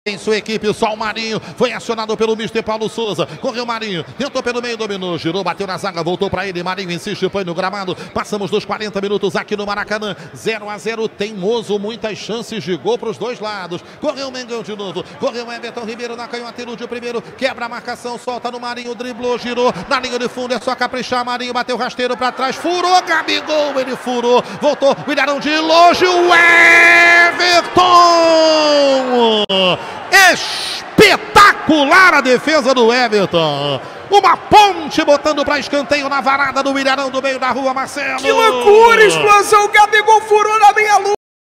Em sua equipe, só o Marinho foi acionado pelo Mister Paulo Souza. Correu o Marinho, tentou pelo meio, dominou, girou, bateu na zaga, voltou para ele. Marinho insiste, põe no gramado. Passamos dos 40 minutos aqui no Maracanã. 0-0, teimoso, muitas chances de gol para os dois lados. Correu o Mengão de novo, correu o Everton Ribeiro na canhota, ilude o primeiro, quebra a marcação, solta no Marinho, driblou, girou na linha de fundo, é só caprichar. Marinho bateu rasteiro para trás, furou, Gabigol, ele furou, voltou, o Ilharão de longe, o Everton! Espetacular a defesa do Everton. Uma ponte botando para escanteio na varada do Ilharão do meio da rua, Marcelo. Que loucura, explosão. O Gabigol furou na meia-lua.